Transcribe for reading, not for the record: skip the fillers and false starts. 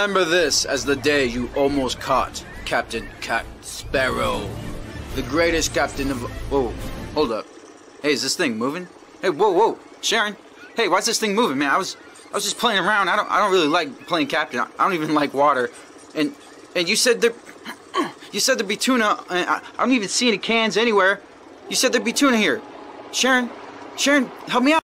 Remember this as the day you almost caught Captain Cat Sparrow. The greatest captain of... Whoa, hold up. Hey, is this thing moving? Hey, whoa, Sharon. Hey, why's this thing moving, man? I was just playing around. I don't really like playing captain. I don't even like water. And you said there... You said there'd be tuna. I don't even see any cans anywhere. You said there'd be tuna here. Sharon, help me out.